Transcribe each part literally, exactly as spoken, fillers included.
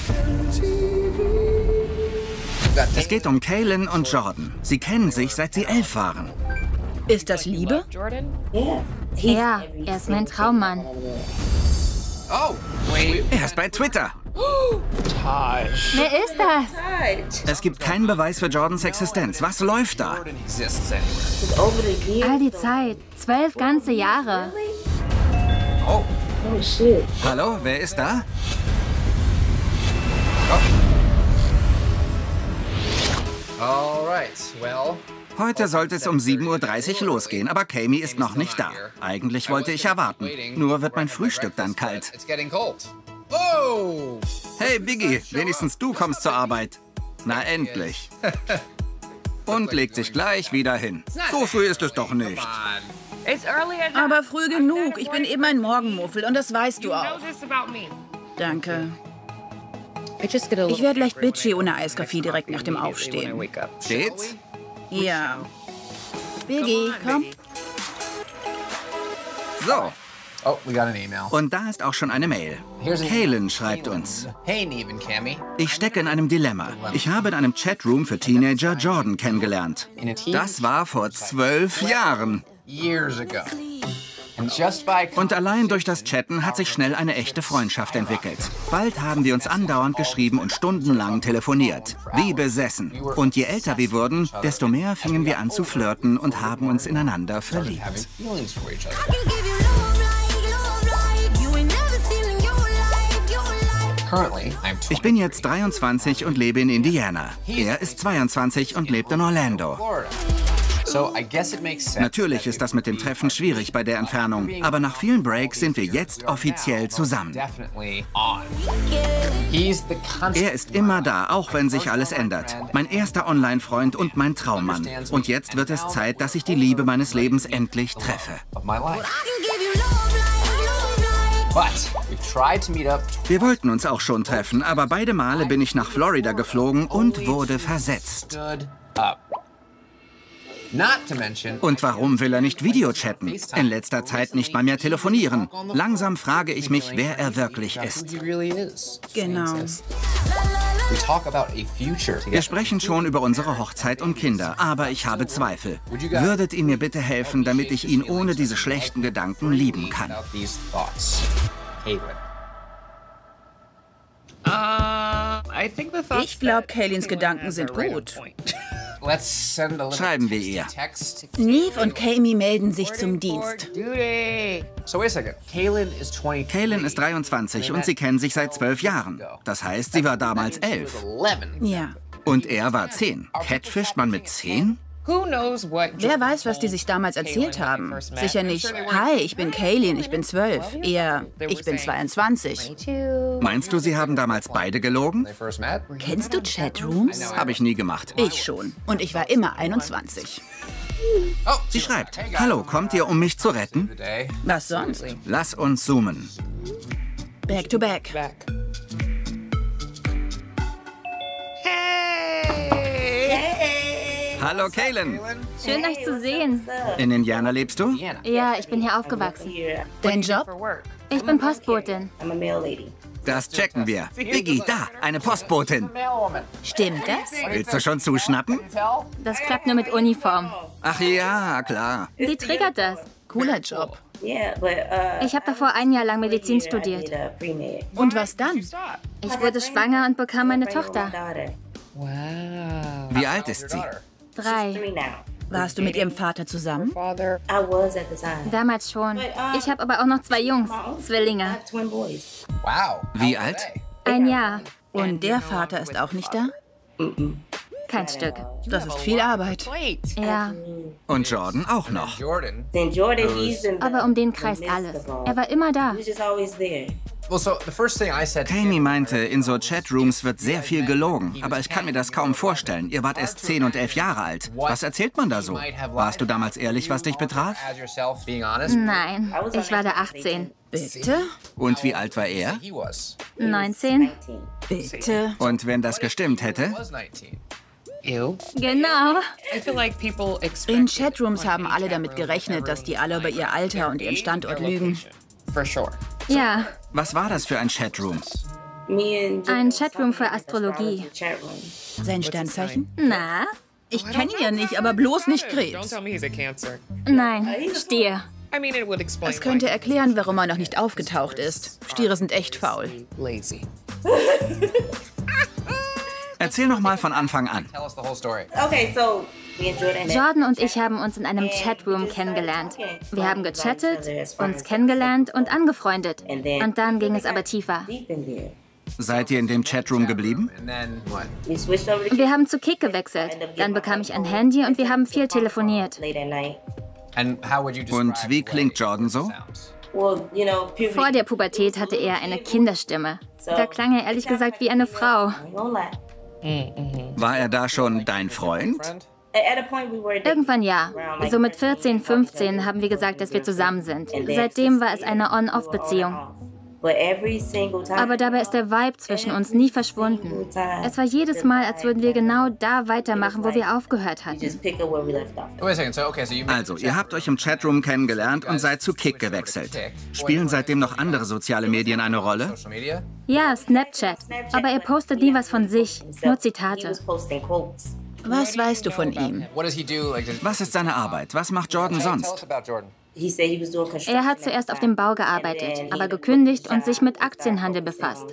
Es geht um Kaylin und Jordan. Sie kennen sich, seit sie elf waren. Ist das Liebe? Ja, er ist mein Traummann. Er ist bei Twitter. Wer ist das? Es gibt keinen Beweis für Jordans Existenz. Was läuft da? All die Zeit. Zwölf ganze Jahre. Hallo, wer ist da? Heute sollte es um sieben Uhr dreißig losgehen, aber Kami ist noch nicht da. Eigentlich wollte ich ja warten. Nur wird mein Frühstück dann kalt. Hey, Biggie, wenigstens du kommst zur Arbeit. Na, endlich. Und legt sich gleich wieder hin. So früh ist es doch nicht. Aber früh genug. Ich bin eben ein Morgenmuffel und das weißt du auch. Danke. Ich werde leicht bitchy ohne Eiskaffee direkt nach dem Aufstehen. Steht's? Ja. Biggie, komm. So. Und da ist auch schon eine Mail. Kaylin schreibt uns. Ich stecke in einem Dilemma. Ich habe in einem Chatroom für Teenager Jordan kennengelernt. Das war vor zwölf Jahren. Und allein durch das Chatten hat sich schnell eine echte Freundschaft entwickelt. Bald haben wir uns andauernd geschrieben und stundenlang telefoniert. Wie besessen. Und je älter wir wurden, desto mehr fingen wir an zu flirten und haben uns ineinander verliebt. Ich bin jetzt dreiundzwanzig und lebe in Indiana. Er ist zweiundzwanzig und lebt in Orlando. Natürlich ist das mit dem Treffen schwierig bei der Entfernung, aber nach vielen Breaks sind wir jetzt offiziell zusammen. Er ist immer da, auch wenn sich alles ändert. Mein erster Online-Freund und mein Traummann. Und jetzt wird es Zeit, dass ich die Liebe meines Lebens endlich treffe. Wir wollten uns auch schon treffen, aber beide Male bin ich nach Florida geflogen und wurde versetzt. Und warum will er nicht Videochatten? In letzter Zeit nicht mal mehr telefonieren. Langsam frage ich mich, wer er wirklich ist. Genau. Wir sprechen schon über unsere Hochzeit und Kinder, aber ich habe Zweifel. Würdet ihr mir bitte helfen, damit ich ihn ohne diese schlechten Gedanken lieben kann? Ich glaube, Kaylins Gedanken sind gut. Schreiben wir ihr. Neve und Kami melden sich zum Dienst. Kaylin ist dreiundzwanzig und sie kennen sich seit zwölf Jahren. Das heißt, sie war damals elf. Ja. Und er war zehn. Catfischt man mit zehn? Wer weiß, was die sich damals erzählt haben. Sicher nicht, hi, ich bin Kaylin, ich bin zwölf. Eher, ich bin zweiundzwanzig. Meinst du, sie haben damals beide gelogen? Kennst du Chatrooms? Habe ich nie gemacht. Ich schon. Und ich war immer einundzwanzig. Sie schreibt, hallo, kommt ihr, um mich zu retten? Was sonst? Lass uns zoomen. Back to back. Hallo, Kaylin. Schön, euch zu sehen. In Indiana lebst du? Ja, ich bin hier aufgewachsen. Dein Job? Ich bin Postbotin. Das checken wir. Biggie, da, eine Postbotin. Stimmt das? Willst du schon zuschnappen? Das klappt nur mit Uniform. Ach ja, klar. Wie triggert das? Cooler Job. Ich habe davor ein Jahr lang Medizin studiert. Und was dann? Ich wurde schwanger und bekam meine Tochter. Wie alt ist sie? Drei. Warst du mit ihrem Vater zusammen? Damals schon. Ich habe aber auch noch zwei Jungs, Zwillinge. Wie alt? Ein Jahr. Und der Vater ist auch nicht da? Kein Stück. Das ist viel Arbeit. Ja. Und Jordan auch noch. Aber um den kreist alles. Er war immer da. Kami meinte, in so Chatrooms wird sehr viel gelogen. Aber ich kann mir das kaum vorstellen. Ihr wart erst zehn und elf Jahre alt. Was erzählt man da so? Warst du damals ehrlich, was dich betraf? Nein, ich war da achtzehn. Bitte? Und wie alt war er? neunzehn? Bitte? Und wenn das gestimmt hätte? Genau. In Chatrooms haben alle damit gerechnet, dass die alle über ihr Alter und ihren Standort lügen. Ja. Was war das für ein Chatroom? Ein Chatroom für Astrologie. Sein Sternzeichen? Na? Ich kenne ihn ja nicht, aber bloß nicht Krebs. Nein, Stier. Das könnte erklären, warum er noch nicht aufgetaucht ist. Stiere sind echt faul. Erzähl noch mal von Anfang an. Jordan und ich haben uns in einem Chatroom kennengelernt. Wir haben gechattet, uns kennengelernt und angefreundet. Und dann ging es aber tiefer. Seid ihr in dem Chatroom geblieben? Wir haben zu Kik gewechselt. Dann bekam ich ein Handy und wir haben viel telefoniert. Und wie klingt Jordan so? Vor der Pubertät hatte er eine Kinderstimme. Da klang er ehrlich gesagt wie eine Frau. War er da schon dein Freund? Irgendwann ja. So mit vierzehn, fünfzehn haben wir gesagt, dass wir zusammen sind. Seitdem war es eine On-Off-Beziehung. Aber dabei ist der Vibe zwischen uns nie verschwunden. Es war jedes Mal, als würden wir genau da weitermachen, wo wir aufgehört hatten. Also, ihr habt euch im Chatroom kennengelernt und seid zu Kik gewechselt. Spielen seitdem noch andere soziale Medien eine Rolle? Ja, Snapchat. Aber er postet nie was von sich, nur Zitate. Was weißt du von ihm? Was ist seine Arbeit? Was macht Jordan sonst? Er hat zuerst auf dem Bau gearbeitet, aber gekündigt und sich mit Aktienhandel befasst.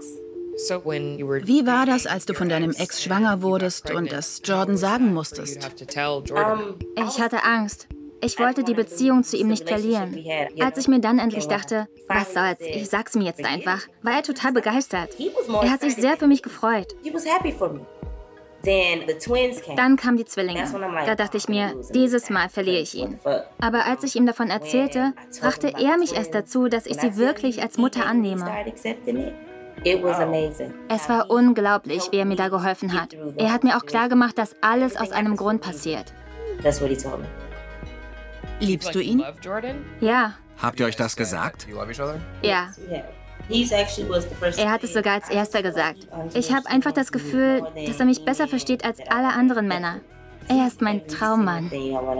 Wie war das, als du von deinem Ex schwanger wurdest und es Jordan sagen musstest? Ich hatte Angst. Ich wollte die Beziehung zu ihm nicht verlieren. Als ich mir dann endlich dachte, was soll's, ich sag's mir jetzt einfach, war er total begeistert. Er hat sich sehr für mich gefreut. Dann kamen die Zwillinge. Da dachte ich mir, dieses Mal verliere ich ihn. Aber als ich ihm davon erzählte, brachte er mich erst dazu, dass ich sie wirklich als Mutter annehme. Es war unglaublich, wie er mir da geholfen hat. Er hat mir auch klargemacht, dass alles aus einem Grund passiert. Liebst du ihn? Ja. Habt ihr euch das gesagt? Ja. Er hat es sogar als erster gesagt. Ich habe einfach das Gefühl, dass er mich besser versteht als alle anderen Männer. Er ist mein Traummann.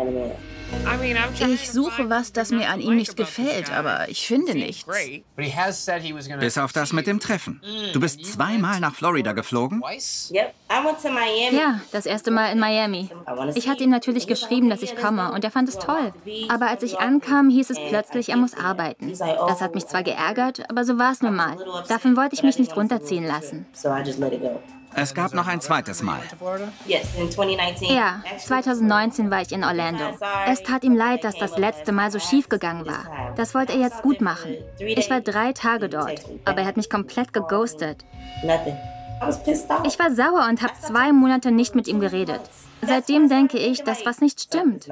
Ich suche was, das mir an ihm nicht gefällt, aber ich finde nichts. Bis auf das mit dem Treffen. Du bist zweimal nach Florida geflogen? Ja, das erste Mal in Miami. Ich hatte ihm natürlich geschrieben, dass ich komme, und er fand es toll. Aber als ich ankam, hieß es plötzlich, er muss arbeiten. Das hat mich zwar geärgert, aber so war es nun mal. Davon wollte ich mich nicht runterziehen lassen. Es gab noch ein zweites Mal. Ja, zwanzig neunzehn war ich in Orlando. Es tat ihm leid, dass das letzte Mal so schief gegangen war. Das wollte er jetzt gut machen. Ich war drei Tage dort, aber er hat mich komplett geghostet. Ich war sauer und habe zwei Monate nicht mit ihm geredet. Seitdem denke ich, dass was nicht stimmt.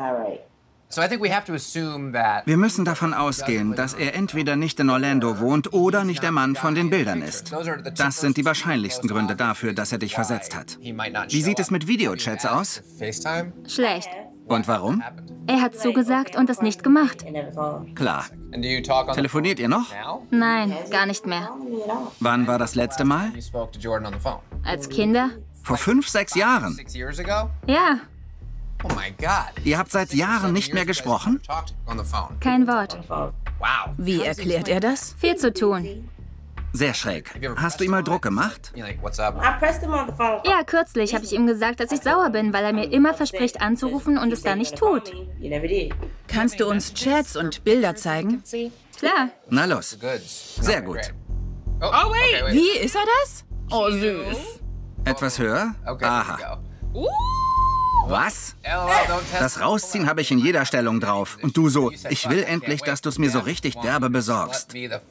Wir müssen davon ausgehen, dass er entweder nicht in Orlando wohnt oder nicht der Mann von den Bildern ist. Das sind die wahrscheinlichsten Gründe dafür, dass er dich versetzt hat. Wie sieht es mit Videochats aus? Schlecht. Und warum? Er hat zugesagt und es nicht gemacht. Klar. Telefoniert ihr noch? Nein, gar nicht mehr. Wann war das letzte Mal? Als Kinder? Vor fünf, sechs Jahren? Ja. Oh mein Gott. Ihr habt seit Jahren nicht mehr gesprochen? Kein Wort. Wie erklärt er das? Viel zu tun. Sehr schräg. Hast du ihm mal Druck gemacht? Ja, kürzlich habe ich ihm gesagt, dass ich sauer bin, weil er mir immer verspricht anzurufen und es dann nicht tut. Kannst du uns Chats und Bilder zeigen? Klar. Na los. Sehr gut. Wie, ist er das? Oh, süß. Etwas höher? Aha. Was? Das Rausziehen habe ich in jeder Stellung drauf. Und du so, ich will endlich, dass du es mir so richtig derbe besorgst.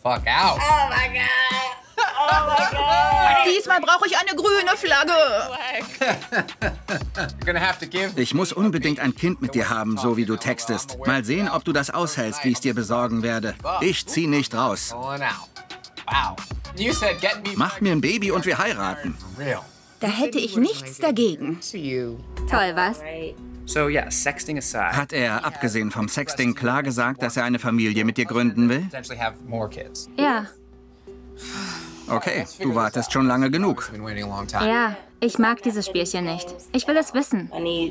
Diesmal brauche ich eine grüne Flagge. Ich muss unbedingt ein Kind mit dir haben, so wie du textest. Mal sehen, ob du das aushältst, wie ich es dir besorgen werde. Ich zieh nicht raus. Mach mir ein Baby und wir heiraten. Da hätte ich nichts dagegen. Toll, was? Hat er, abgesehen vom Sexting, klar gesagt, dass er eine Familie mit dir gründen will? Ja. Okay, du wartest schon lange genug. Ja, ich mag dieses Spielchen nicht. Ich will es wissen.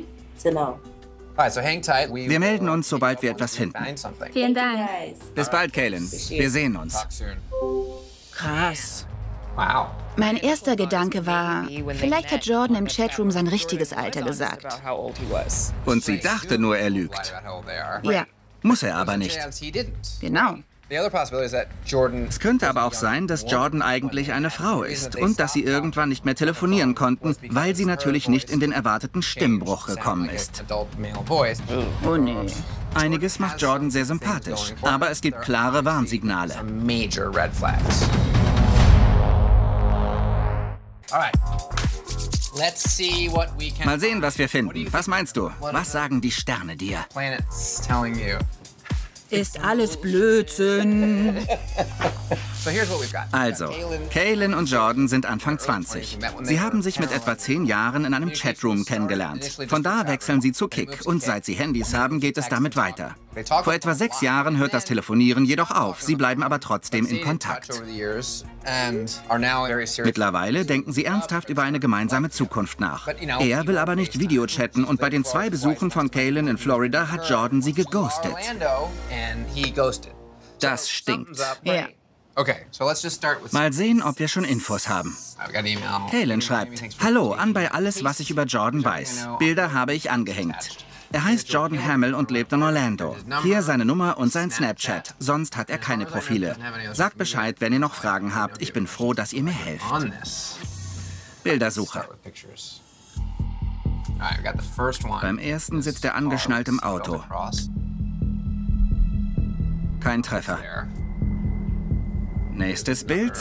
Wir melden uns, sobald wir etwas finden. Vielen Dank. Bis bald, Kaylin. Wir sehen uns. Krass. Mein erster Gedanke war, vielleicht hat Jordan im Chatroom sein richtiges Alter gesagt. Und sie dachte nur, er lügt. Ja. Muss er aber nicht. Genau. Es könnte aber auch sein, dass Jordan eigentlich eine Frau ist und dass sie irgendwann nicht mehr telefonieren konnten, weil sie natürlich nicht in den erwarteten Stimmbruch gekommen ist. Oh nee. Einiges macht Jordan sehr sympathisch, aber es gibt klare Warnsignale. Mal sehen, was wir finden. Was meinst du? Was sagen die Sterne dir? Ist alles Blödsinn. Also, Kaylin und Jordan sind Anfang zwanzig. Sie haben sich mit etwa zehn Jahren in einem Chatroom kennengelernt. Von da wechseln sie zu Kik und seit sie Handys haben, geht es damit weiter. Vor etwa sechs Jahren hört das Telefonieren jedoch auf. Sie bleiben aber trotzdem in Kontakt. Mittlerweile denken sie ernsthaft über eine gemeinsame Zukunft nach. Er will aber nicht Videochatten und bei den zwei Besuchen von Kaylin in Florida hat Jordan sie geghostet. Das stinkt. Ja. Mal sehen, ob wir schon Infos haben. Kaylin schreibt, Hallo, an bei alles, was ich über Jordan weiß. Bilder habe ich angehängt. Er heißt Jordan Hamill und lebt in Orlando. Hier seine Nummer und sein Snapchat. Sonst hat er keine Profile. Sagt Bescheid, wenn ihr noch Fragen habt. Ich bin froh, dass ihr mir helft. Bildersuche. Beim ersten sitzt er angeschnallt im Auto. Kein Treffer. Nächstes Bild.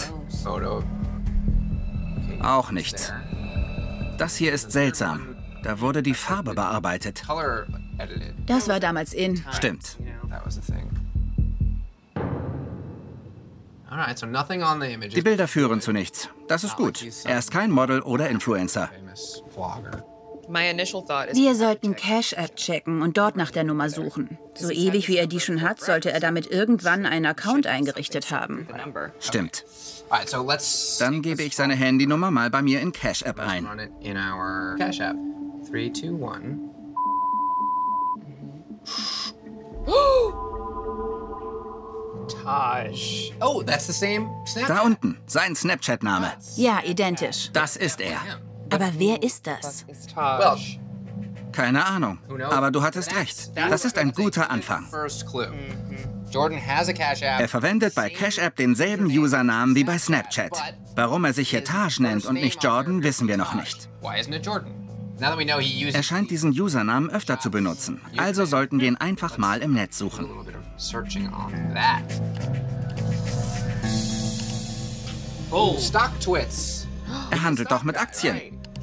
Auch nichts. Das hier ist seltsam. Da wurde die Farbe bearbeitet. Das war damals in. Stimmt. Die Bilder führen zu nichts. Das ist gut. Er ist kein Model oder Influencer. Wir sollten Cash-App checken und dort nach der Nummer suchen. So ewig wie er die schon hat, sollte er damit irgendwann einen Account eingerichtet haben. Stimmt. Dann gebe ich seine Handynummer mal bei mir in Cash-App ein. Da unten, sein Snapchat-Name. Ja, identisch. Das ist er. Aber wer ist das? Keine Ahnung. Aber du hattest recht. Das ist ein guter Anfang. Er verwendet bei Cash App denselben Usernamen wie bei Snapchat. Warum er sich hier Taj nennt und nicht Jordan, wissen wir noch nicht. Er scheint diesen Usernamen öfter zu benutzen. Also sollten wir ihn einfach mal im Netz suchen. Er handelt doch mit Aktien.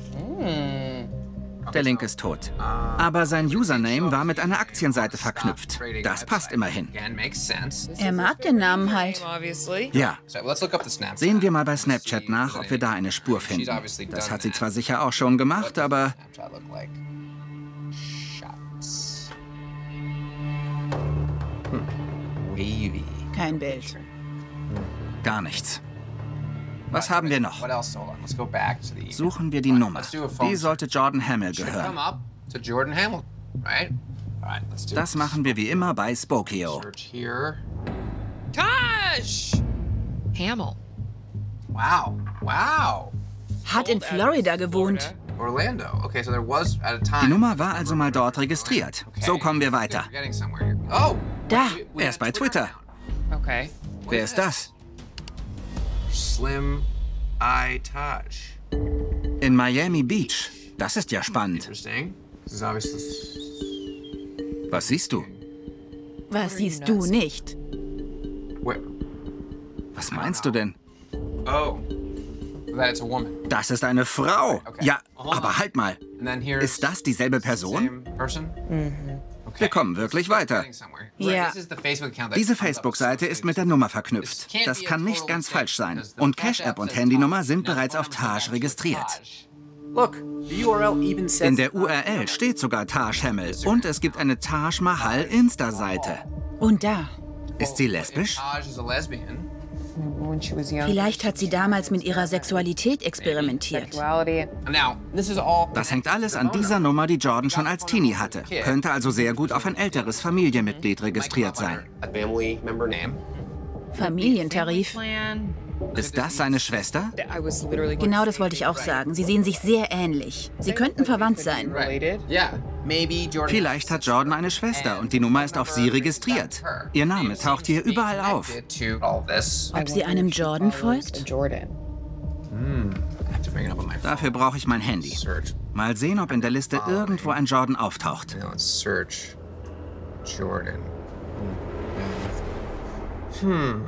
Der Link ist tot. Aber sein Username war mit einer Aktienseite verknüpft. Das passt immerhin. Er mag den Namen halt. Ja. Sehen wir mal bei Snapchat nach, ob wir da eine Spur finden. Das hat sie zwar sicher auch schon gemacht, aber... Kein Bild. Gar nichts. Was haben wir noch? Suchen wir die Nummer. Die sollte Jordan Hamill gehören. Das machen wir wie immer bei Spokeo. Taj! Hamill. Wow, wow. Hat in Florida gewohnt. Die Nummer war also mal dort registriert. So kommen wir weiter. Da. Er ist bei Twitter. Okay. Wer ist das? Slim Eye Taj. In Miami Beach. Das ist ja spannend. Was siehst du? Was siehst du nicht? Was meinst du denn? Oh, that it's a woman. Das ist eine Frau. Okay. Ja, aber halt mal. And then here's Ist das dieselbe Person? same person? Wir kommen wirklich weiter. Ja. Diese Facebook-Seite ist mit der Nummer verknüpft. Das kann nicht ganz falsch sein. Und Cash-App und Handynummer sind bereits auf Taj registriert. In der U R L steht sogar Taj Hamill und es gibt eine Taj Mahal Insta-Seite. Und da. Ist sie lesbisch? Vielleicht hat sie damals mit ihrer Sexualität experimentiert. Das hängt alles an dieser Nummer, die Jordan schon als Teenie hatte. Könnte also sehr gut auf ein älteres Familienmitglied registriert sein. Familientarif. Ist das seine Schwester? Genau das wollte ich auch sagen. Sie sehen sich sehr ähnlich. Sie könnten verwandt sein. Vielleicht hat Jordan eine Schwester und die Nummer ist auf sie registriert. Ihr Name taucht hier überall auf. Ob sie einem Jordan folgt? Dafür brauche ich mein Handy. Mal sehen, ob in der Liste irgendwo ein Jordan auftaucht. Jordan. Hm.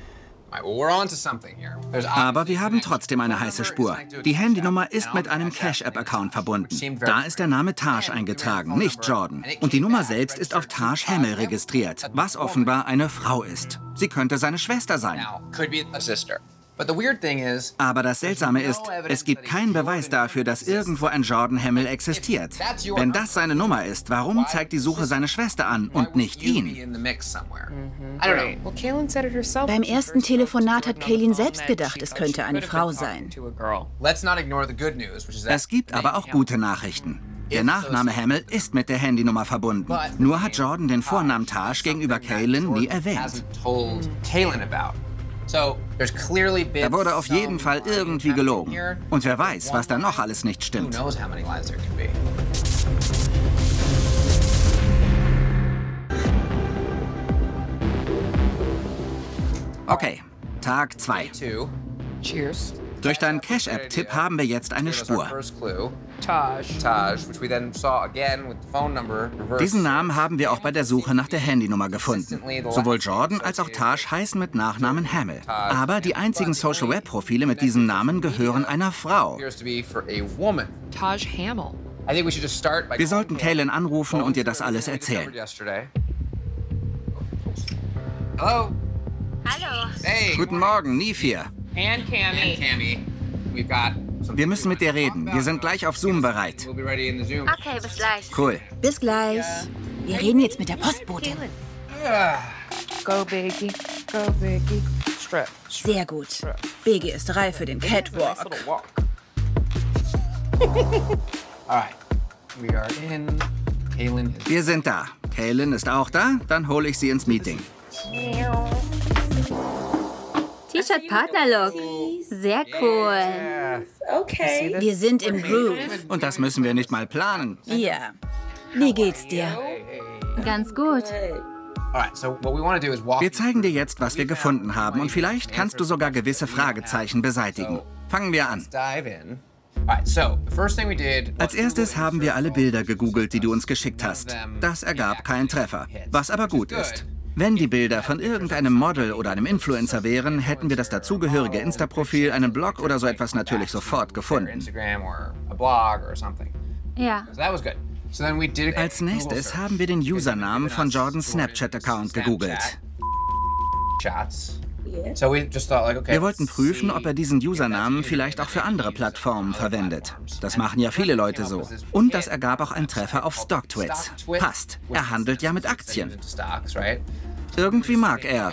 Aber wir haben trotzdem eine heiße Spur. Die Handynummer ist mit einem Cash-App-Account verbunden. Da ist der Name Taj eingetragen, nicht Jordan. Und die Nummer selbst ist auf Taj Hamill registriert, was offenbar eine Frau ist. Sie könnte seine Schwester sein. Aber das Seltsame ist, es gibt keinen Beweis dafür, dass irgendwo ein Jordan Hamill existiert. Wenn das seine Nummer ist, warum zeigt die Suche seine Schwester an und nicht ihn? Beim ersten Telefonat hat Kaylin selbst gedacht, es könnte eine Frau sein. Es gibt aber auch gute Nachrichten. Der Nachname Hamill ist mit der Handynummer verbunden. Nur hat Jordan den Vornamen Taj gegenüber Kaylin nie erwähnt. Da wurde auf jeden Fall irgendwie gelogen. Und wer weiß, was da noch alles nicht stimmt. Okay, Tag zwei. Cheers. Durch deinen Cash-App-Tipp haben wir jetzt eine Spur. Diesen Namen haben wir auch bei der Suche nach der Handynummer gefunden. Sowohl Jordan als auch Taj heißen mit Nachnamen Hamill. Aber die einzigen Social-Web-Profile mit diesem Namen gehören einer Frau. Taj Hamill. Wir sollten Kaylin anrufen und ihr das alles erzählen. Hallo. Hallo. Hey. Guten Morgen, Nifir. And Cammy. Cammy. We've got some Wir müssen mit dir reden. Wir sind gleich auf Zoom bereit. We'll be ready in the Zoom. Okay, bis gleich. Cool. Bis gleich. Wir reden jetzt mit der Postbotin. Go, Biggie. Go, Biggie. Strap. Sehr gut. Biggie ist reif für den Catwalk. Alright. We are in. Kaylin is. Wir sind da. Kaylin ist auch da. Dann hole ich sie ins Meeting. T-Shirt-Partner-Look. Sehr cool. Okay. Wir sind im Groove. Und das müssen wir nicht mal planen. Ja. Wie geht's dir? Ganz gut. Alright, so what we want to do is walk. Wir zeigen dir jetzt, was wir gefunden haben. Und vielleicht kannst du sogar gewisse Fragezeichen beseitigen. Fangen wir an. Dive in. Alright, so the first thing we did. Als erstes haben wir alle Bilder gegoogelt, die du uns geschickt hast. Das ergab keinen Treffer. Was aber gut ist. Wenn die Bilder von irgendeinem Model oder einem Influencer wären, hätten wir das dazugehörige Insta-Profil, einen Blog oder so etwas natürlich sofort gefunden. Instagram or a blog or something. Ja. So that was good. So then we did Als nächstes haben wir den Usernamen von Jordans Snapchat-Account gegoogelt. Shots. So we just thought like, okay. Wir wollten prüfen, ob er diesen Usernamen vielleicht auch für andere Plattformen verwendet. Das machen ja viele Leute so. Und das ergab auch einen Treffer auf StockTwits. Passt. Er handelt ja mit Aktien. Irgendwie mag er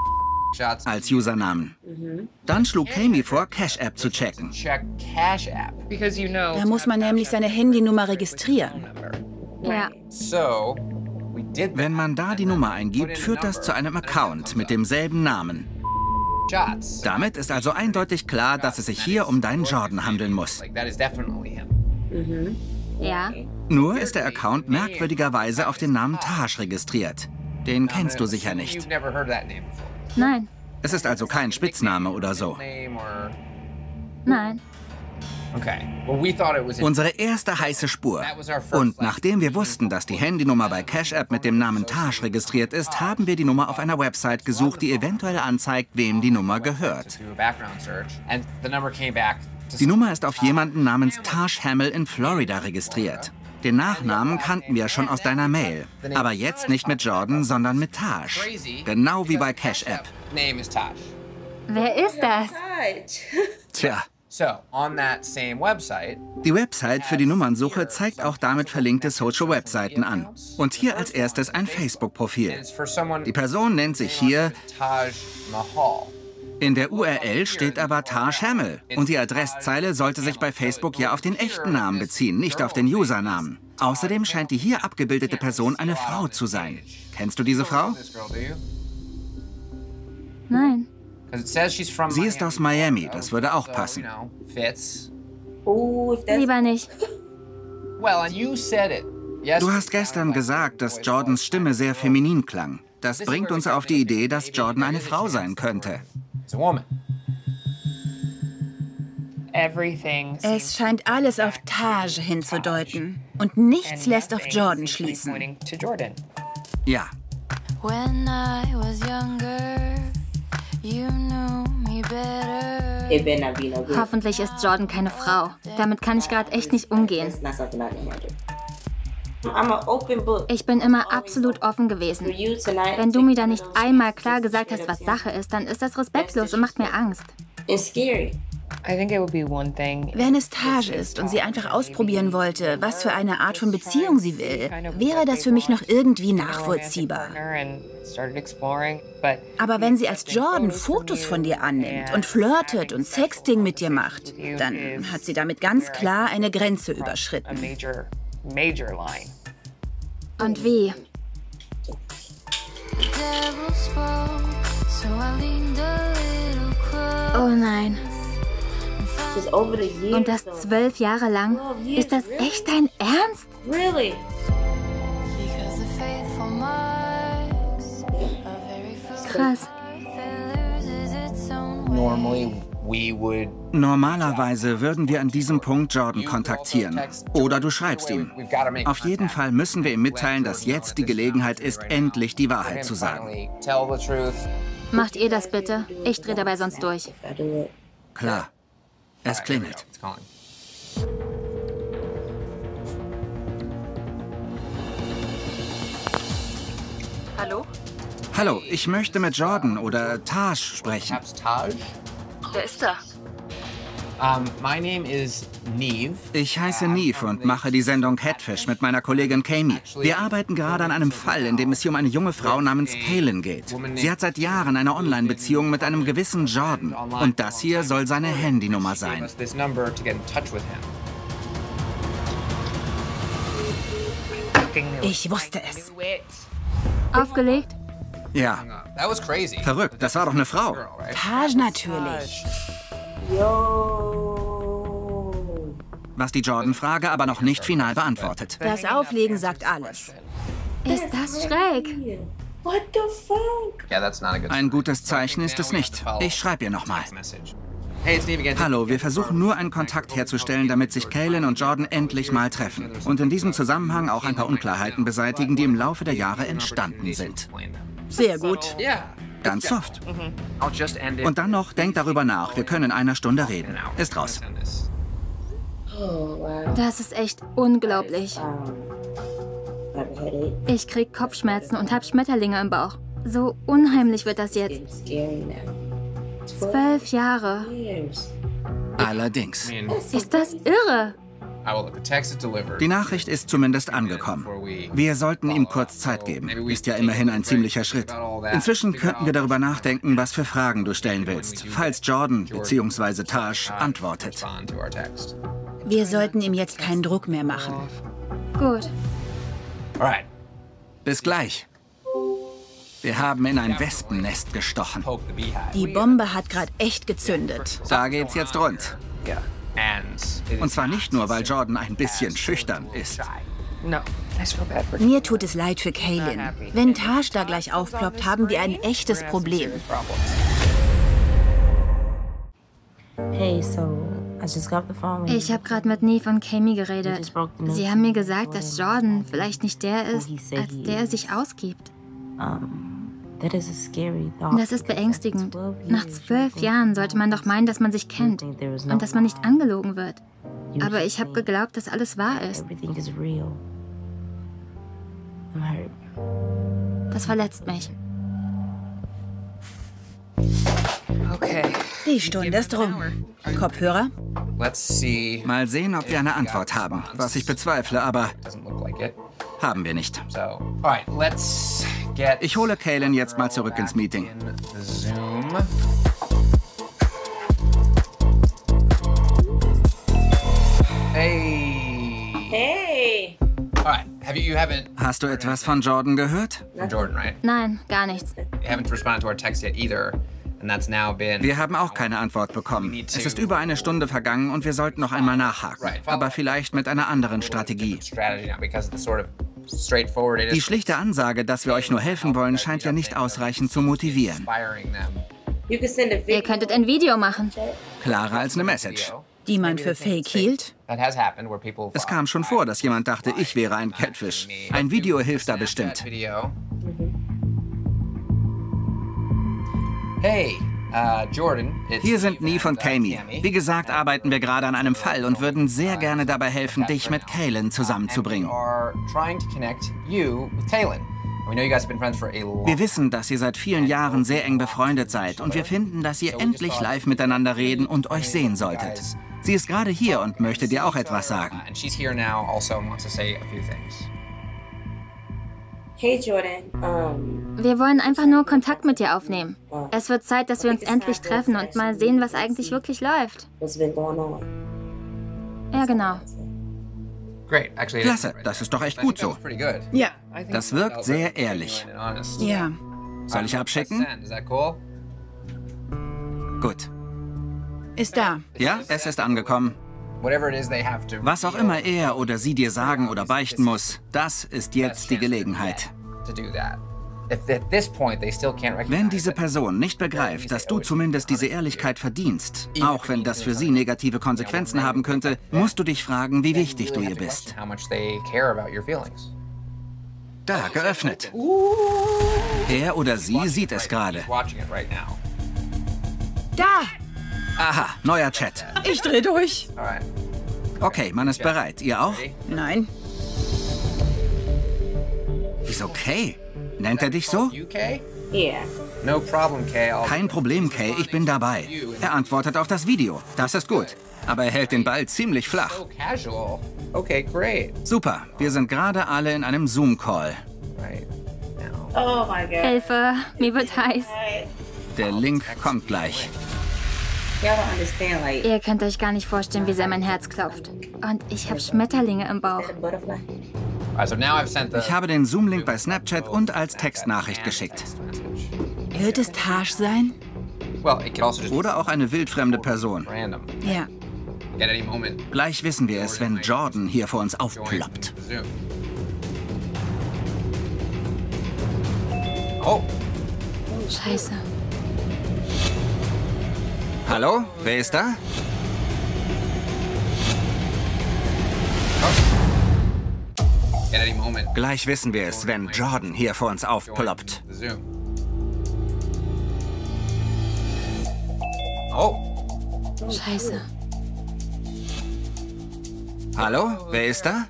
als Usernamen. Dann schlug Kami vor, Cash App zu checken. Because you know. Da muss man nämlich seine Handynummer registrieren. Ja. So we did Wenn man da die Nummer eingibt, führt das zu einem Account mit demselben Namen. shots. Damit ist also eindeutig klar, dass es sich hier um deinen Jordan handeln muss. Like that is definitely him. Ja. Nur ist der Account merkwürdigerweise auf den Namen Taj registriert. Den kennst du sicher nicht. You've never heard that name before. Nein. Es ist also kein Spitzname oder so. Name or Nein. okay. Well, we thought it was. Unsere erste heiße Spur. Und nachdem wir wussten, dass die Handynummer bei Cash App mit dem Namen Taj registriert ist, haben wir die Nummer auf einer Website gesucht, die eventuell anzeigt, wem die Nummer gehört. Do a background search, and the number came back. to Die Nummer ist auf jemanden namens Taj Hamill in Florida registriert. Den Nachnamen kannten wir schon aus deiner Mail. Aber jetzt nicht mit Jordan, sondern mit Taj. Genau wie bei Cash App. Name is Taj. Wer ist das? Tja, So on that same website. die Website für die Nummernsuche zeigt auch damit verlinkte Social-Webseiten an. Und hier als erstes ein Facebook-Profil. It's for someone. Die Person nennt sich hier, Taj Mahal. in der U R L steht aber Taj Hamill. Und die Adresszeile sollte sich bei Facebook ja auf den echten Namen beziehen, nicht auf den Usernamen. Außerdem scheint die hier abgebildete Person eine Frau zu sein. Kennst du diese Frau? This girl, do you? Nein. Sie ist aus Miami, das würde auch passen. Lieber nicht. Du hast gestern gesagt, dass Jordans Stimme sehr feminin klang. Das bringt uns auf die Idee, dass Jordan eine Frau sein könnte. Es scheint alles auf Taj hinzudeuten. Und nichts lässt auf Jordan schließen. Ja. Hoffentlich ist Jordan keine Frau. Damit kann ich gerade echt nicht umgehen. Ich bin immer absolut offen gewesen. Wenn du mir da nicht einmal klar gesagt hast, was Sache ist, dann ist das respektlos und macht mir Angst. Wenn es Taj ist und sie einfach ausprobieren wollte, was für eine Art von Beziehung sie will, wäre das für mich noch irgendwie nachvollziehbar. Aber wenn sie als Jordan Fotos von dir annimmt und flirtet und Sexting mit dir macht, dann hat sie damit ganz klar eine Grenze überschritten. Und wie? Oh nein. Und das zwölf Jahre lang? Ist das echt dein Ernst? Krass. Normalerweise würden wir an diesem Punkt Jordan kontaktieren. Oder du schreibst ihm. Auf jeden Fall müssen wir ihm mitteilen, dass jetzt die Gelegenheit ist, endlich die Wahrheit zu sagen. Macht ihr das bitte? Ich drehe dabei sonst durch. Klar. Es klingelt. Hallo? Hallo, ich möchte mit Jordan oder Taj sprechen. Wer ist da? Ich heiße Neve und mache die Sendung Catfish mit meiner Kollegin Kami. Wir arbeiten gerade an einem Fall, in dem es hier um eine junge Frau namens Kaylin geht. Sie hat seit Jahren eine Online-Beziehung mit einem gewissen Jordan. Und das hier soll seine Handynummer sein. Ich wusste es. Aufgelegt? Ja. Verrückt, das war doch eine Frau. Taj natürlich. Was die Jordan-Frage aber noch nicht final beantwortet. Das Auflegen sagt alles. Ist das schräg? Ein gutes Zeichen ist es nicht. Ich schreibe ihr nochmal. Hallo, wir versuchen nur einen Kontakt herzustellen, damit sich Kaylin und Jordan endlich mal treffen. Und in diesem Zusammenhang auch ein paar Unklarheiten beseitigen, die im Laufe der Jahre entstanden sind. Sehr gut. Ganz soft. Und dann noch, denk darüber nach. Wir können in einer Stunde reden. Ist raus. Das ist echt unglaublich. Ich krieg Kopfschmerzen und hab Schmetterlinge im Bauch. So unheimlich wird das jetzt. Zwölf Jahre. Allerdings. Ist das irre? Die Nachricht ist zumindest angekommen. Wir sollten ihm kurz Zeit geben. Ist ja immerhin ein ziemlicher Schritt. Inzwischen könnten wir darüber nachdenken, was für Fragen du stellen willst, falls Jordan bzw. Taj antwortet. Wir sollten ihm jetzt keinen Druck mehr machen. Gut. Bis gleich. Wir haben in ein Wespennest gestochen. Die Bombe hat gerade echt gezündet. Da geht's jetzt rund. Und zwar nicht nur, weil Jordan ein bisschen schüchtern ist. Mir tut es leid für Kaylin. Wenn Taj da gleich aufploppt, haben wir ein echtes Problem. Ich habe gerade mit Neve und Kami geredet. Sie haben mir gesagt, dass Jordan vielleicht nicht der ist, als der er sich ausgibt. Das ist beängstigend. Nach zwölf Jahren sollte man doch meinen, dass man sich kennt und dass man nicht angelogen wird. Aber ich habe geglaubt, dass alles wahr ist. Das verletzt mich. Okay. Die Stunde ist rum. Kopfhörer? Mal sehen, ob wir eine Antwort haben. Was ich bezweifle, aber haben wir nicht. Ich hole Kaylin jetzt mal zurück ins Meeting. Hey. Hey. Hast du etwas von Jordan gehört? Nein, gar nichts. Wir haben auch keine Antwort bekommen. Es ist über eine Stunde vergangen und wir sollten noch einmal nachhaken. Aber vielleicht mit einer anderen Strategie. Die schlichte Ansage, dass wir euch nur helfen wollen, scheint ja nicht ausreichend zu motivieren. Ihr könntet ein Video machen. Klarer als eine Message. Die man für fake hielt? Es kam schon vor, dass jemand dachte, ich wäre ein Catfish. Ein Video hilft da bestimmt. Hey, uh, Jordan. Hier sind Neve und Kami. Wie gesagt, arbeiten wir gerade an einem Fall und würden sehr gerne dabei helfen, dich mit Kaylin zusammenzubringen. Wir wissen, dass ihr seit vielen Jahren sehr eng befreundet seid und wir finden, dass ihr endlich live miteinander reden und euch sehen solltet. Sie ist gerade hier und möchte dir auch etwas sagen. Hey Jordan, um, wir wollen einfach nur Kontakt mit dir aufnehmen. Es wird Zeit, dass wir uns endlich treffen und mal sehen, was eigentlich wirklich läuft. Ja, genau. Klasse, das ist doch echt gut so. Ja. Das wirkt sehr ehrlich. Ja. Soll ich abschicken? Gut. Ist da. Ja, es ist angekommen. Was auch immer er oder sie dir sagen oder beichten muss, das ist jetzt die Gelegenheit. Wenn diese Person nicht begreift, dass du zumindest diese Ehrlichkeit verdienst, auch wenn das für sie negative Konsequenzen haben könnte, musst du dich fragen, wie wichtig du ihr bist. Da, geöffnet. Er oder sie sieht es gerade. Da! Aha, neuer Chat. Ich dreh durch. Okay, man ist bereit. Ihr auch? Nein. Wieso Kay? Nennt er dich so? yeah. Kein Problem, Kay, ich bin dabei. Er antwortet auf das Video. Das ist gut. Aber er hält den Ball ziemlich flach. Super, wir sind gerade alle in einem Zoom-Call. Oh my God. Hilfe, mir wird heiß. Der Link kommt gleich. Y'all don't understand, like, Ihr könnt euch gar nicht vorstellen, wie sehr mein Herz klopft. Und ich habe Schmetterlinge im Bauch. a butterfly. Ich habe den Zoom-Link bei Snapchat und als Textnachricht geschickt. Wird es Taj sein? Oder auch eine wildfremde Person. Ja. Gleich wissen wir es, wenn Jordan hier vor uns aufploppt. Oh, Scheiße. Hallo? Wer ist da? Gleich wissen wir es, wenn Jordan hier vor uns aufploppt. Oh, Scheiße. Hallo? Wer ist da?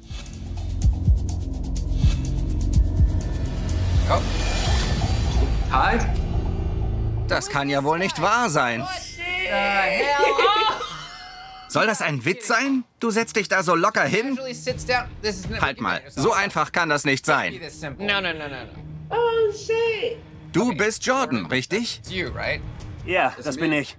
oh. Hi. Das kann ja wohl nicht wahr sein. Soll das ein Witz sein? Du setzt dich da so locker hin? Halt mal, so einfach kann das nicht sein. No, no, no, no, no. Oh shit. Du bist Jordan, richtig? It's you, right? Ja, das bin ich.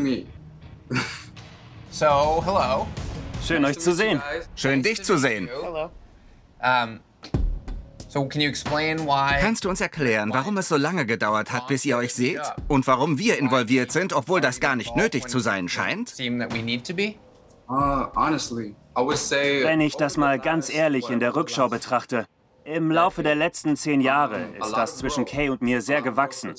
So, hello. Schön, euch zu sehen. Schön, dich zu sehen. Hello. Um, so can you explain why? Kannst du uns erklären, warum es so lange gedauert hat, bis ihr euch seht? Und warum wir involviert sind, obwohl das gar nicht nötig zu sein scheint? Seem that we need to be? Wenn ich das mal ganz ehrlich in der Rückschau betrachte, im Laufe der letzten zehn Jahre ist das zwischen Kay und mir sehr gewachsen.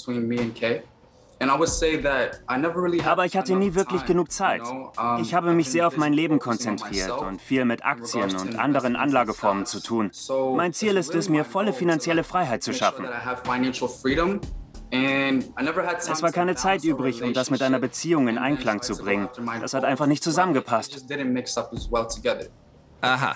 Aber ich hatte nie wirklich genug Zeit. Ich habe mich sehr auf mein Leben konzentriert und viel mit Aktien und anderen Anlageformen zu tun. Mein Ziel ist es, mir volle finanzielle Freiheit zu schaffen. Es war keine Zeit übrig, um das mit einer Beziehung in Einklang zu bringen. Das hat einfach nicht zusammengepasst. Aha.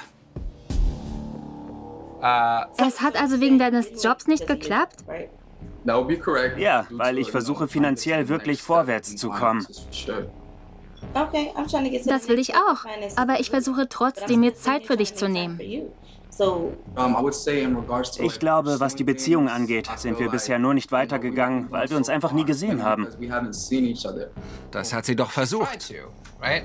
Es hat also wegen deines Jobs nicht geklappt? Ja, weil ich versuche, finanziell wirklich vorwärts zu kommen. Okay, I'm trying to get to Das will ich auch. Aber ich versuche trotzdem, mir Zeit für dich zu nehmen. So, Ich glaube, was die Beziehung angeht, sind wir bisher nur nicht weitergegangen, weil wir uns einfach nie gesehen haben. Das hat sie doch versucht. To, right?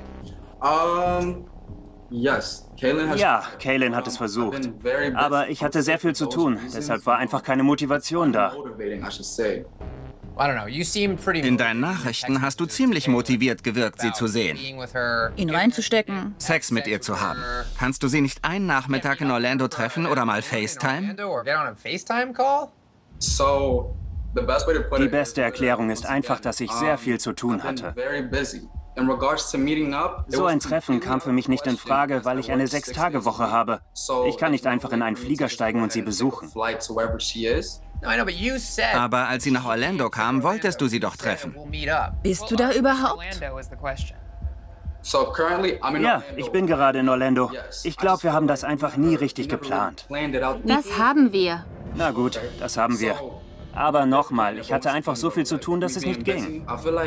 Ja, Kaylin hat es versucht. Aber ich hatte sehr viel zu tun, deshalb war einfach keine Motivation da. In deinen Nachrichten hast du ziemlich motiviert gewirkt, sie zu sehen. Ihn reinzustecken. Sex mit ihr zu haben. Kannst du sie nicht einen Nachmittag in Orlando treffen oder mal FaceTime? Die beste Erklärung ist einfach, dass ich sehr viel zu tun hatte. So ein Treffen kam für mich nicht in Frage, weil ich eine Sechs-Tage-Woche habe. Ich kann nicht einfach in einen Flieger steigen und sie besuchen. Aber als sie nach Orlando kam, wolltest du sie doch treffen. Bist du da überhaupt? Ja, ich bin gerade in Orlando. Ich glaube, wir haben das einfach nie richtig geplant. Das haben wir. Na gut, das haben wir. Aber nochmal, ich hatte einfach so viel zu tun, dass es nicht ging.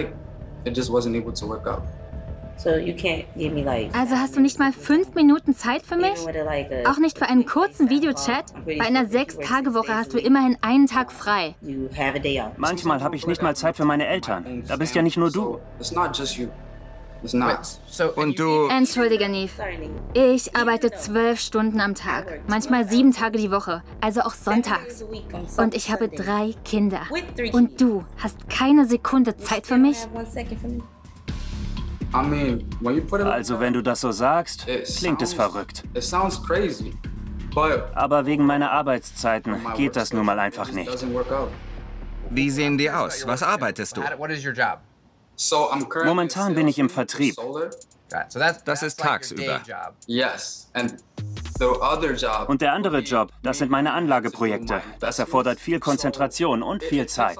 Also hast du nicht mal fünf Minuten Zeit für mich? Auch nicht für einen kurzen Videochat? Bei einer Sechs-Tage-Woche hast du immerhin einen Tag frei. Manchmal habe ich nicht mal Zeit für meine Eltern. Da bist ja nicht nur du. Und du... Entschuldige, Neve. Ich arbeite zwölf Stunden am Tag. Manchmal sieben Tage die Woche. Also auch sonntags. Und ich habe drei Kinder. Und du hast keine Sekunde Zeit für mich? Also wenn du das so sagst, klingt es verrückt. Aber wegen meiner Arbeitszeiten geht das nun mal einfach nicht. Wie sehen die aus? Was arbeitest du? Momentan bin ich im Vertrieb. Das ist tagsüber. Und der andere Job, das sind meine Anlageprojekte. Das erfordert viel Konzentration und viel Zeit.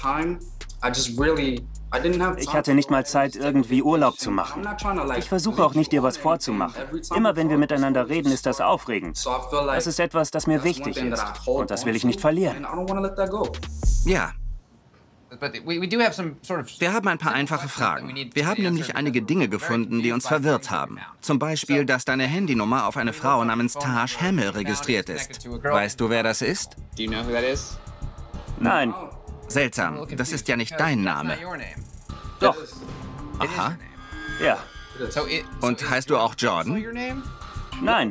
Ich hatte nicht mal Zeit, irgendwie Urlaub zu machen. Ich versuche auch nicht, dir was vorzumachen. Immer wenn wir miteinander reden, ist das aufregend. Das ist etwas, das mir wichtig ist. Und das will ich nicht verlieren. Ja. Wir haben ein paar einfache Fragen. Wir haben nämlich einige Dinge gefunden, die uns verwirrt haben. Zum Beispiel, dass deine Handynummer auf eine Frau namens Taj Hamill registriert ist. Weißt du, wer das ist? Nein. Seltsam, das ist ja nicht dein Name. Doch. Aha. Ja. Und heißt du auch Jordan? Nein.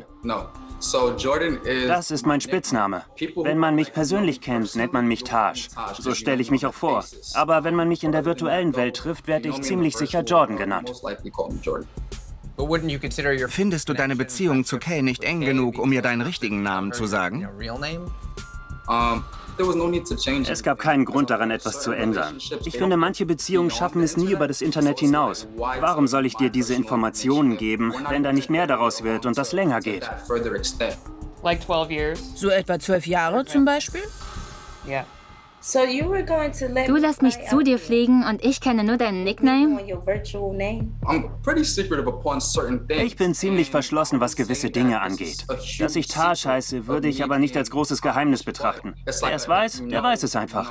Das ist mein Spitzname. Wenn man mich persönlich kennt, nennt man mich Taj. So stelle ich mich auch vor. Aber wenn man mich in der virtuellen Welt trifft, werde ich ziemlich sicher Jordan genannt. Findest du deine Beziehung zu Kay nicht eng genug, um ihr deinen richtigen Namen zu sagen? Es gab keinen Grund daran, etwas zu ändern. Ich finde, manche Beziehungen schaffen es nie über das Internet hinaus. Warum soll ich dir diese Informationen geben, wenn da nicht mehr daraus wird und das länger geht? So etwa zwölf Jahre zum Beispiel? Du lässt mich zu dir fliegen und ich kenne nur deinen Nickname? Ich bin ziemlich verschlossen, was gewisse Dinge angeht. Dass ich Taj heiße, würde ich aber nicht als großes Geheimnis betrachten. Wer es weiß, der weiß es einfach.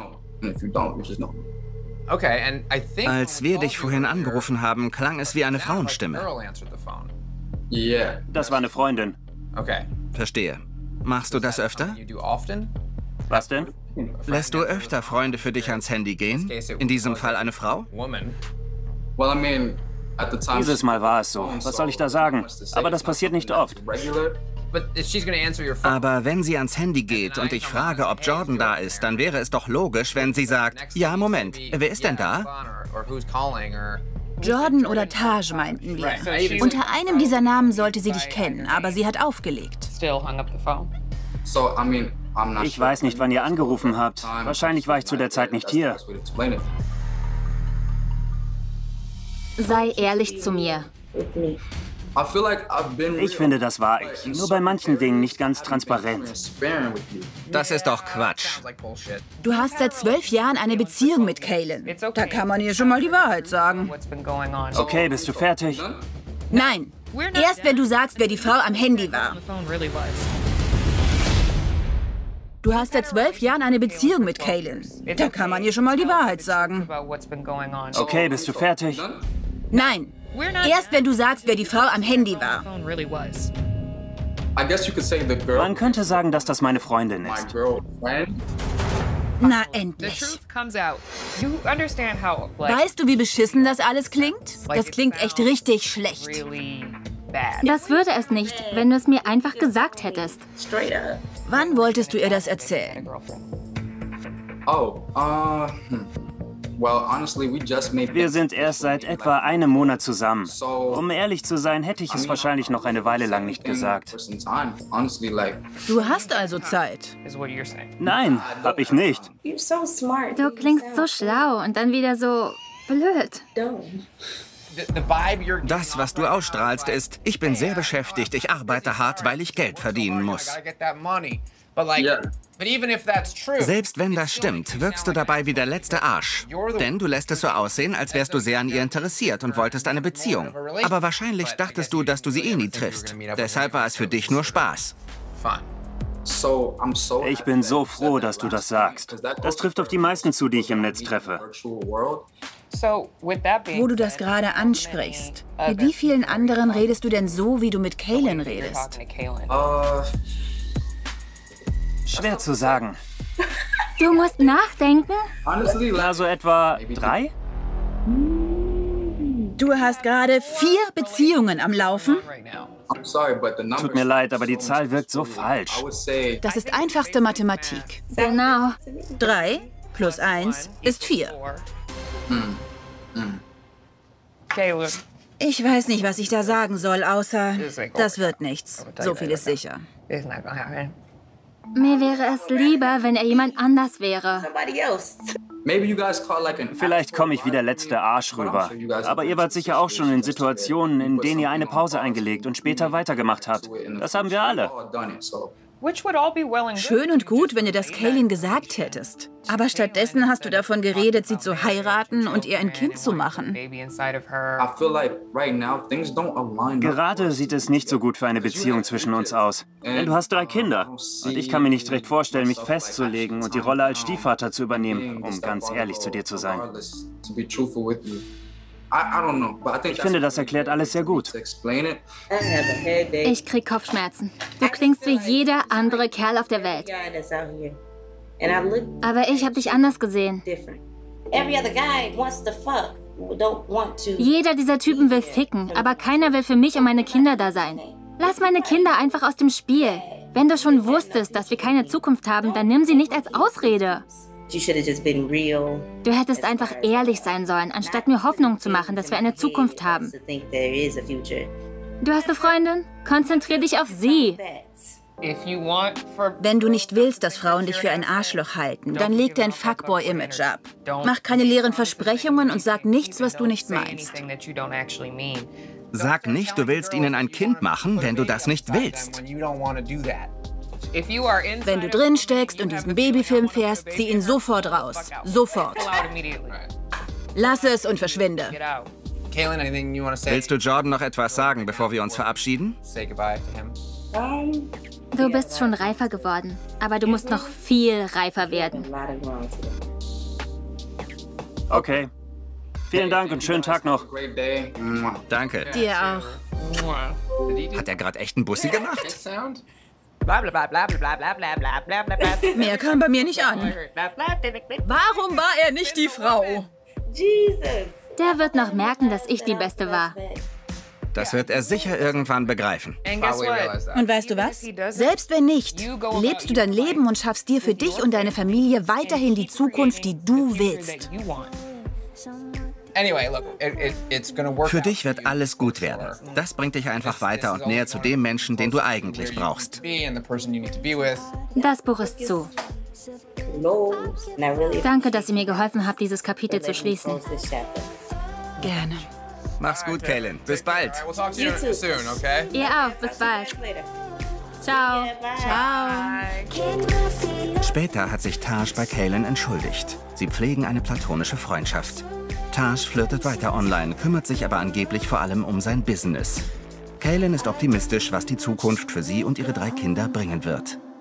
Als wir dich vorhin angerufen haben, klang es wie eine Frauenstimme. Das war eine Freundin. Verstehe. Machst du das öfter? Was denn? Lässt du öfter Freunde für dich ans Handy gehen? In diesem Fall eine Frau? Dieses Mal war es so. Was soll ich da sagen? Aber das passiert nicht oft. Aber wenn sie ans Handy geht und ich frage, ob Jordan da ist, dann wäre es doch logisch, wenn sie sagt, ja, Moment, wer ist denn da? Jordan oder Taj meinten wir. Unter einem dieser Namen sollte sie dich kennen, aber sie hat aufgelegt. Ich weiß nicht, wann ihr angerufen habt. Wahrscheinlich war ich zu der Zeit nicht hier. Sei ehrlich zu mir. Ich finde, das war ich. Nur bei manchen Dingen nicht ganz transparent. Das ist doch Quatsch. Du hast seit zwölf Jahren eine Beziehung mit Kaylin. Da kann man ihr schon mal die Wahrheit sagen. Okay, bist du fertig? Nein. Erst wenn du sagst, wer die Frau am Handy war. Du hast seit zwölf Jahren eine Beziehung mit Kaylin. Da kann man ihr schon mal die Wahrheit sagen. Okay, bist du fertig? Nein. Erst wenn du sagst, wer die Frau am Handy war. Man könnte sagen, dass das meine Freundin ist. Na, endlich. Weißt du, wie beschissen das alles klingt? Das klingt echt richtig schlecht. Das würde es nicht, wenn du es mir einfach gesagt hättest. Wann wolltest du ihr das erzählen? Wir sind erst seit etwa einem Monat zusammen. Um ehrlich zu sein, hätte ich es wahrscheinlich noch eine Weile lang nicht gesagt. Du hast also Zeit. Nein, hab ich nicht. Du klingst so schlau und dann wieder so blöd. Das, was du ausstrahlst, ist, ich bin sehr beschäftigt, ich arbeite hart, weil ich Geld verdienen muss. Selbst wenn das stimmt, wirkst du dabei wie der letzte Arsch. Denn du lässt es so aussehen, als wärst du sehr an ihr interessiert und wolltest eine Beziehung. Aber wahrscheinlich dachtest du, dass du sie eh nie triffst. Deshalb war es für dich nur Spaß. Ich bin so froh, dass du das sagst. Das trifft auf die meisten zu, die ich im Netz treffe. Wo du das gerade ansprichst, mit wie vielen anderen redest du denn so, wie du mit Kaylin redest? Schwer zu sagen. Du musst nachdenken? Also etwa drei? Du hast gerade vier Beziehungen am Laufen? Tut mir leid, aber die Zahl wirkt so falsch. Das ist einfachste Mathematik. Genau. Drei plus eins ist vier. Ich weiß nicht, was ich da sagen soll, außer das wird nichts. So viel ist sicher. Mir wäre es lieber, wenn er jemand anders wäre. Vielleicht komme ich wie der letzte Arsch rüber. Aber ihr wart sicher auch schon in Situationen, in denen ihr eine Pause eingelegt und später weitergemacht habt. Das haben wir alle. Schön und gut, wenn du das Kaylin gesagt hättest. Aber stattdessen hast du davon geredet, sie zu heiraten und ihr ein Kind zu machen. Gerade sieht es nicht so gut für eine Beziehung zwischen uns aus. Denn du hast drei Kinder. Und ich kann mir nicht recht vorstellen, mich festzulegen und die Rolle als Stiefvater zu übernehmen, um ganz ehrlich zu dir zu sein. Ich finde, das erklärt alles sehr gut. Ich krieg Kopfschmerzen. Du klingst wie jeder andere Kerl auf der Welt. Aber ich habe dich anders gesehen. Jeder dieser Typen will ficken, aber keiner will für mich und meine Kinder da sein. Lass meine Kinder einfach aus dem Spiel. Wenn du schon wusstest, dass wir keine Zukunft haben, dann nimm sie nicht als Ausrede. Du hättest einfach ehrlich sein sollen, anstatt mir Hoffnung zu machen, dass wir eine Zukunft haben. Du hast eine Freundin? Konzentrier dich auf sie. Wenn du nicht willst, dass Frauen dich für ein Arschloch halten, dann leg dein Fuckboy-Image ab. Mach keine leeren Versprechungen und sag nichts, was du nicht meinst. Sag nicht, du willst ihnen ein Kind machen, wenn du das nicht willst. Wenn du drin steckst und diesen Babyfilm fährst, zieh ihn sofort raus. Sofort. Lass es und verschwinde. Willst du Jordan noch etwas sagen, bevor wir uns verabschieden? Du bist schon reifer geworden, aber du musst noch viel reifer werden. Okay. Vielen Dank und schönen Tag noch. Danke. Dir auch. Hat er gerade echt einen Bussi gemacht? Mehr kam bei mir nicht an. Warum war er nicht die Frau? Der wird noch merken, dass ich die Beste war. Das wird er sicher irgendwann begreifen. Und weißt du was? Selbst wenn nicht, lebst du dein Leben und schaffst dir für dich und deine Familie weiterhin die Zukunft, die du willst. Für dich wird alles gut werden. Das bringt dich einfach weiter und näher zu dem Menschen, den du eigentlich brauchst. Das Buch ist zu. Danke, dass ihr mir geholfen habt, dieses Kapitel zu schließen. Gerne. Mach's gut, Kaylin. Bis bald. Ihr auch. Bis bald. Ciao. Ciao. Später hat sich Taj bei Kaylin entschuldigt. Sie pflegen eine platonische Freundschaft. Taj flirtet weiter online, kümmert sich aber angeblich vor allem um sein Business. Kaylin ist optimistisch, was die Zukunft für sie und ihre drei Kinder bringen wird.